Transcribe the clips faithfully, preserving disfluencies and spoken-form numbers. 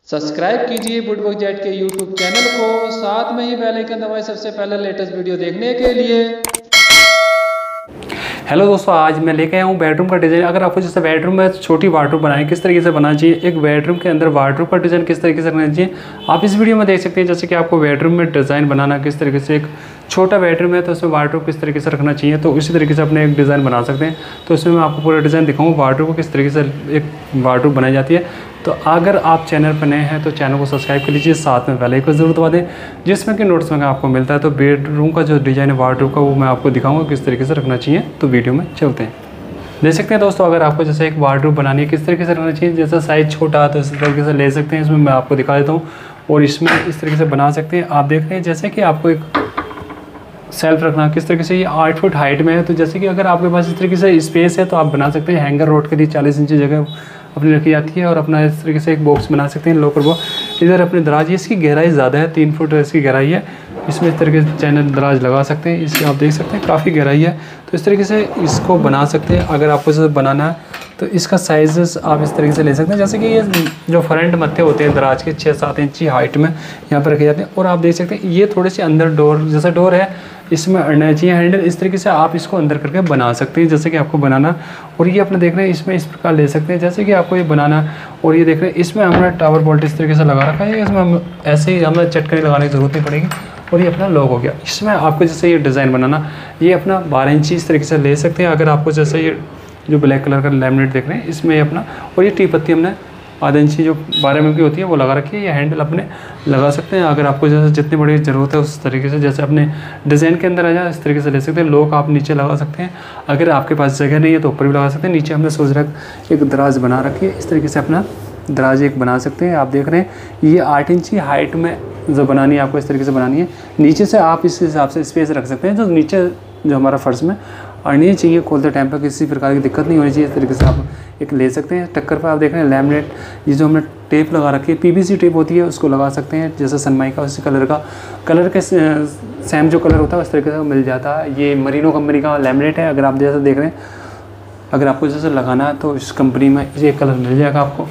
Subscribe कीजिए woodwork jet के YouTube channel को, साथ में ही बेल आइकन दबाएं सबसे पहले लेटेस्ट वीडियो देखने के लिए। हेलो दोस्तों, आज मैं लेके आया हूँ बेडरूम का डिज़ाइन। अगर आपको जैसे बेडरूम में छोटी वार्डरोब बनाए किस तरीके से बनाना चाहिए, एक बेडरूम के अंदर वार्डरोब का डिज़ाइन किस तरीके से करना चाहिए, आप इस वीडियो में देख सकते हैं। जैसे कि आपको बेडरूम में डिज़ाइन बनाना किस तरीके से, एक छोटा बेडरूम है तो उसमें वार्डरोब किस तरीके से रखना चाहिए, तो इसी तरीके से अपने एक डिज़ाइन बना सकते हैं। तो इसमें मैं आपको पूरा डिज़ाइन दिखाऊँ वार्डरोब को किस तरीके से एक वार्डरोब बनाई जाती है। तो अगर आप चैनल पर नए हैं तो चैनल को सब्सक्राइब कर लीजिए, साथ में बेल आइकन जरूर दबा दें जिसमें कि नोटिफिकेशन आपको मिलता है। तो बेडरूम का जो डिज़ाइन है वार्डरोब का वो मैं आपको दिखाऊंगा किस तरीके से रखना चाहिए। तो वीडियो में चलते हैं। देख सकते हैं दोस्तों, अगर आपको जैसे एक वार्डरोब बनानी है किस तरीके से रखना चाहिए, जैसा साइज़ छोटा है तो इस तरीके से ले सकते हैं। इसमें मैं आपको दिखा देता हूँ और इसमें इस तरीके से बना सकते हैं। आप देख रहे हैं जैसे कि आपको एक सेल्फ रखना किस तरीके से, ये आठ फुट हाइट में है। तो जैसे कि अगर आपके पास इस तरीके से स्पेस है तो आप बना सकते हैं। हैंगर रोड के लिए चालीस इंच जगह अपनी रखी जाती है और अपना इस तरीके से एक बॉक्स बना सकते हैं लोकर बॉक्स। इधर अपने दराज, इसकी गहराई ज़्यादा है, तीन फुट इसकी गहराई है। इसमें इस तरीके से चैनल दराज लगा सकते हैं। इसकी आप देख सकते हैं काफ़ी गहराई है। तो इस तरीके से इसको बना सकते हैं। अगर आपको इसे बनाना है तो इसका साइज़ आप इस तरीके से ले सकते हैं। जैसे कि ये जो फ्रंट मत्थे होते हैं दराज के छः सात इंची हाइट में यहाँ पर रखे जाते हैं। और आप देख सकते हैं ये थोड़े से अंदर डोर जैसा डोर है, इसमें अड़ना चाहिए हैंडल। इस तरीके से आप इसको अंदर करके बना सकते हैं जैसे कि आपको बनाना। और ये अपने देख रहे हैं इसमें इस प्रकार ले सकते हैं जैसे कि आपको ये बनाना। और ये देख रहे हैं इसमें हमने टावर बोल्ट इस तरीके से लगा रखा है। इसमें हम ऐसे ही हमें चटकनी लगाने की ज़रूरत नहीं पड़ेगी। और ये अपना लॉक हो गया। इसमें आपको जैसे ये डिज़ाइन बनाना, ये अपना बारह इंची इस तरीके से ले सकते हैं। अगर आपको जैसे ये जो ब्लैक कलर का लैमिनेट देख रहे हैं इसमें अपना, और ये टी पत्ती हमने आधा इंची जो बारह एम एम की होती है वो लगा रखी है। ये हैंडल अपने लगा सकते हैं। अगर आपको जैसे जितनी बड़ी ज़रूरत है उस तरीके से, जैसे अपने डिज़ाइन के अंदर आ जाए इस तरीके से ले सकते हैं। लॉक आप नीचे लगा सकते हैं। अगर आपके पास जगह नहीं है तो ऊपर भी लगा सकते हैं। नीचे हमने सोच रख एक दराज बना रखी है, इस तरीके से अपना दराज एक बना सकते हैं। आप देख रहे हैं ये आठ इंची हाइट में जो बनानी है आपको इस तरीके से बनानी है। नीचे से आप इस हिसाब से स्पेस रख सकते हैं। जो नीचे जो हमारा फर्श में आनी चाहिए खोलते टाइम पर किसी प्रकार की दिक्कत नहीं होनी चाहिए। इस तरीके से आप एक ले सकते हैं। टक्कर पर आप देख रहे हैं लैमिनेट, ये जो हमने टेप लगा रखी है पीवीसी टेप होती है उसको लगा सकते हैं। जैसे सनमाइका उसी कलर का, कलर के सेम जो कलर होता है उस तरीके से मिल जाता है। ये मरीनो कंपनी का लैमिनेट है। अगर आप जैसे देख रहे हैं, अगर आपको जैसे लगाना है तो इस कंपनी में ये कलर मिल जाएगा आपको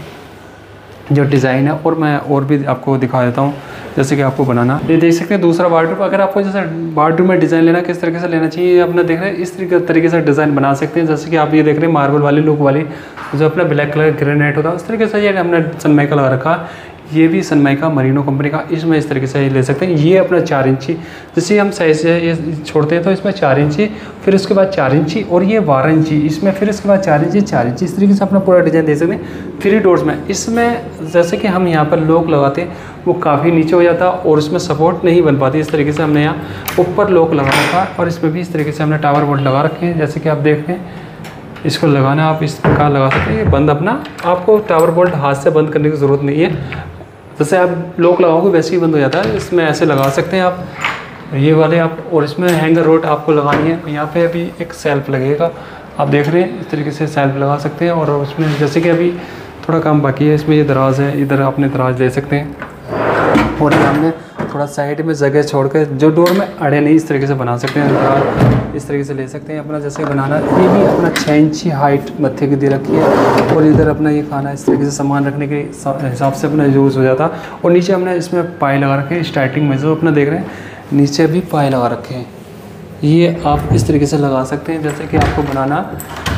जो डिज़ाइन है। और मैं और भी आपको दिखा देता हूँ जैसे कि आपको बनाना। ये देख सकते हैं दूसरा वार्डरोब। अगर आपको जैसे वार्डरोब में डिज़ाइन लेना किस तरीके से लेना चाहिए, ये अपना देख रहे हैं इस तरीके तरीके से डिज़ाइन बना सकते हैं। जैसे कि आप ये देख रहे हैं मार्बल वाली लुक वाली जो अपना ब्लैक कलर ग्रेनाइट होता है उस तरीके से ये हमने सनमाइका लगा रखा। ये भी सनमाइका मरीनो कंपनी का, इसमें इस तरीके से ये ले सकते हैं। ये अपना चार इंची जैसे हम साइज ये छोड़ते हैं तो इसमें चार इंची, फिर उसके बाद चार इंची और ये बारह इंची इसमें, फिर उसके बाद चार इंची चार इंची इस तरीके से अपना पूरा डिज़ाइन दे सकते हैं। थ्री डोर्स में इसमें जैसे कि हम यहाँ पर लॉक लगाते हैं वो काफ़ी नीचे हो जाता और उसमें सपोर्ट नहीं बन पाती। इस तरीके से हमने यहाँ ऊपर लॉक लगा रखा है और इसमें भी इस तरीके से हमने टावर बोल्ट लगा रखे हैं। जैसे कि आप देख रहे हैं इसको लगाना आप इस प्रकार लगा सकते हैं। ये बंद अपना, आपको टावर बोल्ट हाथ से बंद करने की ज़रूरत नहीं है। जैसे आप लॉक लगाओगे वैसे ही बंद हो जाता है। इसमें ऐसे लगा सकते हैं आप ये वाले आप। और इसमें हैंगर रोड आपको लगानी है। यहाँ पे अभी एक सेल्फ लगेगा, आप देख रहे हैं इस तरीके से सेल्फ लगा सकते हैं। और उसमें जैसे कि अभी थोड़ा काम बाकी है, इसमें ये दराज है, इधर अपने दराज ले सकते हैं। और हमने थोड़ा साइड में जगह छोड़ कर जो डोर में अड़े नहीं इस तरीके से बना सकते हैं। दराज इस तरीके से ले सकते हैं अपना जैसे बनाना। ये भी अपना छः इंची हाइट मत्थे की दे रखी है। और इधर अपना ये खाना इस तरीके से सामान रखने के हिसाब से अपना यूज़ हो जाता। और नीचे हमने इसमें पाए लगा रखे हैं स्टार्टिंग में, जो अपना देख रहे हैं नीचे भी पाए लगा रखे हैं। ये आप इस तरीके से लगा सकते हैं जैसे कि आपको बनाना।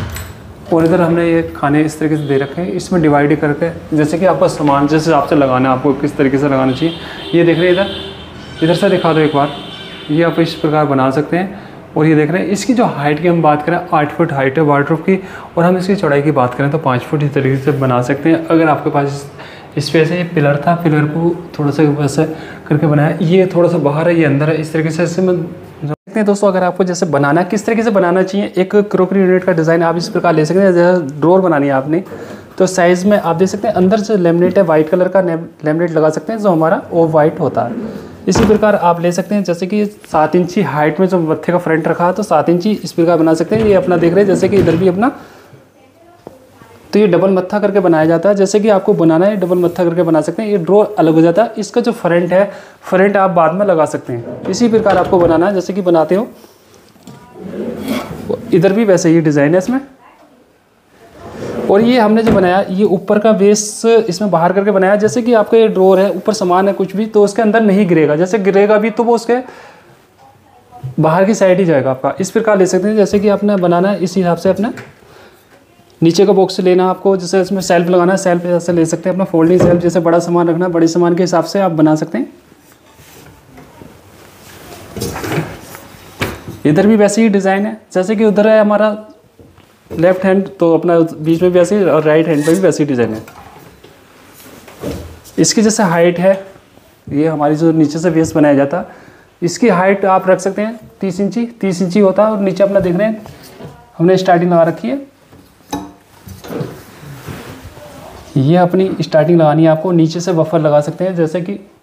और इधर हमने ये खाने इस तरीके से दे रखे हैं, इसमें डिवाइड करके जैसे कि आपका सामान जिस हिसाब से लगाना है आपको किस तरीके से लगाना चाहिए। ये देख रहे हैं इधर इधर से दिखा दो एक बार, ये आप इस प्रकार बना सकते हैं। और ये देख रहे हैं इसकी जो हाइट की हम बात करें आठ फुट हाइट है वार्डरोब की, और हम इसकी चौड़ाई की बात करें तो पाँच फुट इस तरीके से बना सकते हैं। अगर आपके पास स्पेस है, ये पिलर था, पिलर को थोड़ा सा वैसे करके बनाया। ये थोड़ा सा बाहर है, ये अंदर है, इस तरीके से इससे में देखते हैं दोस्तों। अगर आपको जैसे बनाना किस तरीके से बनाना चाहिए, एक क्रोकरी यूनिट का डिज़ाइन आप इस प्रकार ले सकते हैं। जैसे ड्रॉर बनानी है आपने तो साइज़ में आप देख सकते हैं अंदर से लेमिनेट है, वाइट कलर का लेमिनेट लगा सकते हैं जो हमारा ऑफ वाइट होता है। इसी प्रकार आप ले सकते हैं जैसे कि सात इंची हाइट में जो मत्थे का फ्रंट रखा है तो सात इंची इस प्रकार बना सकते हैं। ये अपना देख रहे हैं जैसे कि इधर भी अपना, तो ये डबल मत्था करके बनाया जाता है। जैसे कि आपको बनाना है डबल मत्था करके बना सकते हैं। ये ड्रॉर अलग हो जाता है। इसका जो फ्रंट है, फ्रंट आप बाद में लगा सकते हैं। इसी प्रकार आपको बनाना है जैसे कि बनाते हो। इधर भी वैसे ही डिज़ाइन है इसमें। और ये हमने जो बनाया ये ऊपर का बेस इसमें बाहर करके बनाया, जैसे कि आपका ये ड्रॉर है, ऊपर सामान है कुछ भी तो उसके अंदर नहीं गिरेगा, जैसे गिरेगा भी तो वो उसके बाहर की साइड ही जाएगा आपका। इस प्रकार ले सकते हैं, जैसे कि आपने बनाना है इस हिसाब से अपना नीचे का बॉक्स लेना आपको, जैसे इसमें सेल्फ लगाना है सेल्फ ऐसे ले सकते हैं अपना फोल्डिंग सेल्फ, जैसे बड़ा सामान रखना है बड़े सामान के हिसाब से आप बना सकते हैं। इधर भी वैसे ही डिज़ाइन है, जैसे कि उधर है हमारा लेफ्ट हैंड तो अपना बीच में भी वैसे ही और राइट हैंड पे भी वैसे ही डिज़ाइन है। इसकी जैसे हाइट है, ये हमारी जो नीचे से बेस बनाया जाता है इसकी हाइट आप रख सकते हैं तीस इंची तीस इंची होता है। और नीचे अपना देख रहे हैं हमने स्टार्टिंग लगा रखी है, ये अपनी स्टार्टिंग लगानी है आपको। नीचे से बफर लगा सकते हैं, जैसे कि